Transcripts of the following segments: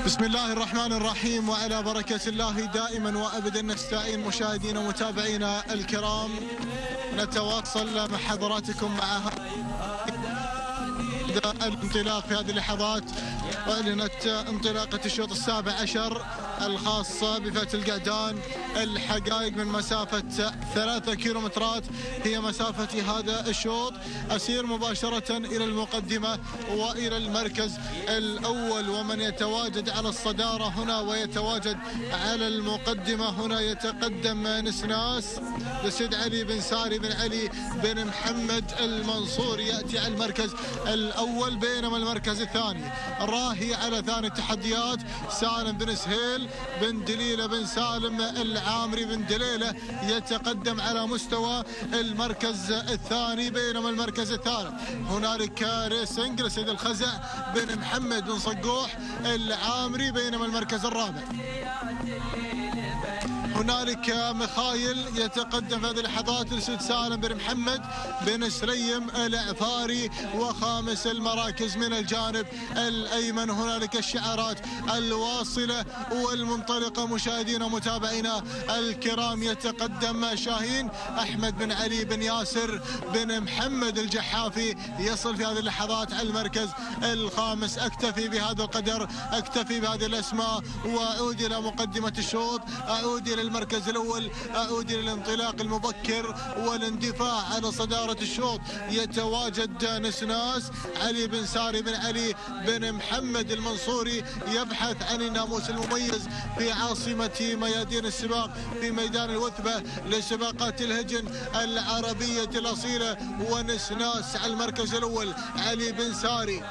بسم الله الرحمن الرحيم، وعلى بركة الله دائما وأبدا نستعين. مشاهدينا ومتابعينا الكرام، نتواصل مع حضراتكم مع الانطلاق في هذه اللحظات. أعلنت انطلاقة الشوط السابع عشر الخاصة بفتح القعدان. الحقائق من مسافة 3 كيلومترات هي مسافة هذا الشوط. أسير مباشرة إلى المقدمة وإلى المركز الأول، ومن يتواجد على الصدارة هنا ويتواجد على المقدمة هنا يتقدم نسناس لسيد علي بن ساري بن علي بن محمد المنصوري يأتي على المركز الأول، بينما المركز الثاني راهي على ثاني التحديات سالم بن سهيل بن دليلة بن سالم العامري بن دليلة يتقدم على مستوى المركز الثاني، بينما المركز الثالث هنالك ريسنج لسيد الخزع بن محمد بن صقوح العامري، بينما المركز الرابع هنالك مخايل يتقدم في هذه اللحظات لسيد سالم بن محمد بن سريم العفاري، وخامس المراكز من الجانب الأيمن هنالك الشعارات الواصلة والمنطلقة. مشاهدينا ومتابعينا الكرام، يتقدم شاهين أحمد بن علي بن ياسر بن محمد الجحافي يصل في هذه اللحظات على المركز الخامس. أكتفي بهذا القدر، أكتفي بهذه الأسماء، وأعود إلى مقدمة الشوط، أعود إلى المركز الأول، أعود إلى الانطلاق المبكر والاندفاع على صدارة الشوط. يتواجد نسناس علي بن ساري بن علي بن محمد المنصوري يبحث عن الناموس المميز في عاصمة ميادين السباق، في ميدان الوثبة لسباقات الهجن العربية الأصيلة. ونسناس على المركز الأول علي بن ساري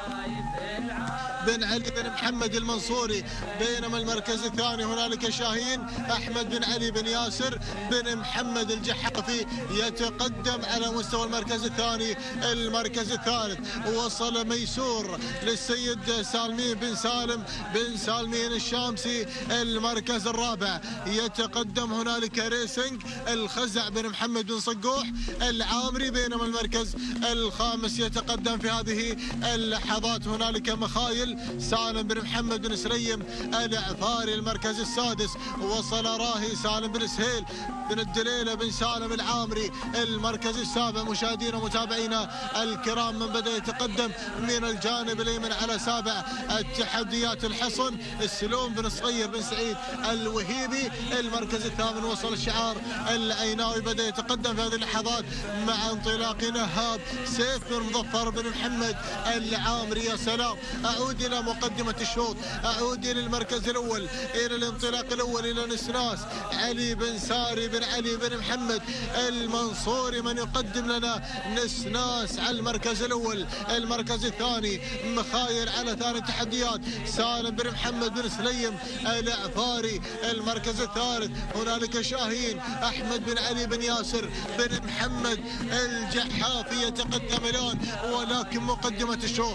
بن علي بن محمد المنصوري، بينما المركز الثاني هنالك شاهين أحمد بن علي بن ياسر بن محمد الجحافي يتقدم على مستوى المركز الثاني. المركز الثالث وصل ميسور للسيد سالمين بن سالم بن سالمين الشامسي. المركز الرابع يتقدم هنالك ريسنج الخزع بن محمد بن صقوح العامري، بينما المركز الخامس يتقدم في هذه اللحظات هنالك مخايل سالم بن محمد بن سريم العفاري. المركز السادس وصل راهي سالم بن سهيل بن الدليلة بن سالم العامري. المركز السابع مشاهدينا ومتابعينا الكرام، من بدأ يتقدم من الجانب الأيمن على سابع التحديات الحصن السلوم بن صغير بن سعيد الوهيبي. المركز الثامن وصل الشعار العيناوي، بدأ يتقدم في هذه اللحظات مع انطلاق نهاب سيف بن مظفر بن محمد العامري. يا سلام، أعود إلى مقدمة الشوط، أعود إلى المركز الأول، إلى الانطلاق الأول، إلى نسناس علي بن ساري بن علي بن محمد المنصوري، من يقدم لنا نسناس على المركز الأول. المركز الثاني مخايل على ثاني التحديات سالم بن محمد بن سليم العفاري. المركز الثالث هنالك شاهين أحمد بن علي بن ياسر بن محمد الجحافي يتقدم الآن، ولكن مقدمة الشوط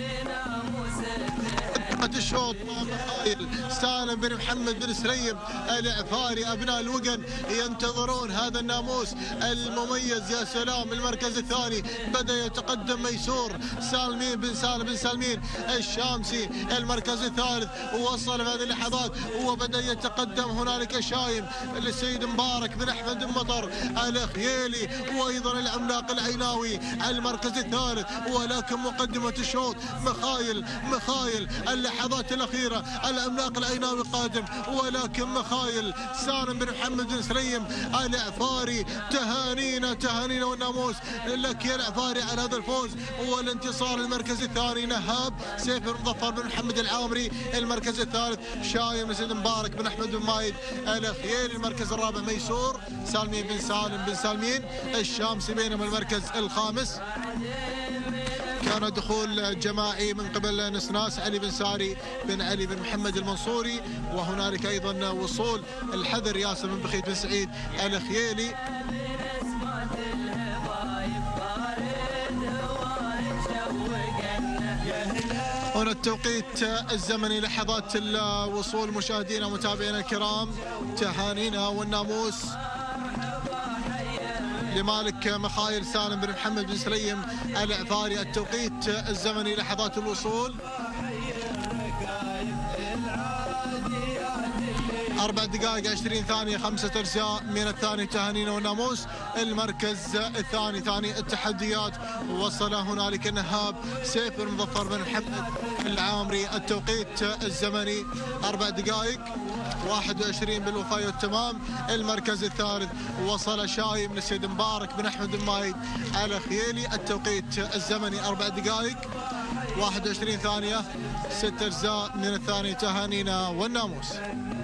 مخايل سالم بن محمد بن سريم العفاري. أبناء الوقن ينتظرون هذا الناموس المميز. يا سلام، المركز الثاني بدأ يتقدم ميسور سالمين بن سالم بن سالمين الشامسي. المركز الثالث وصل في هذه اللحظات وبدأ يتقدم هنالك شايم للسيد مبارك بن أحمد بن مطر الخيالي، وأيضا العملاق العيناوي على المركز الثالث. ولكن مقدمة الشوط مخايل اللحظات الأخيرة العملاق العيناوي قادم، ولكن مخايل سالم بن محمد بن سريم العفاري. تهانينا والناموس لك يا العفاري على هذا الفوز والانتصار. المركز الثاني نهاب سيف بن مظفر بن محمد العامري. المركز الثالث شايم سيد مبارك بن أحمد بن مايد الخيالي. المركز الرابع ميسور سالمين بن سالم بن سالمين الشامسي، بينما المركز الخامس كان دخول جماعي من قبل نسناس علي بن ساري بن علي بن محمد المنصوري، وهنالك أيضا وصول الحذر ياسر بن بخيت بن سعيد الخيالي. هنا التوقيت الزمني لحظات الوصول. مشاهدينا ومتابعينا الكرام، تهانينا والناموس لمالك مخايل سالم بن محمد بن سليم العفاري. التوقيت الزمني لحظات الوصول. 4 دقائق 20 ثانية 5 أجزاء من الثاني تهانينا والناموس. المركز الثاني ثاني التحديات وصل هنالك النهاب سيف بن مظفر بن محمد العامري. التوقيت الزمني 4 دقائق 21 بالوفاء والتمام. المركز الثالث وصل شايب من السيد مبارك بن أحمد المايد الخيالي. التوقيت الزمني 4 دقائق 21 ثانية 6 أجزاء من الثاني تهانينا والناموس.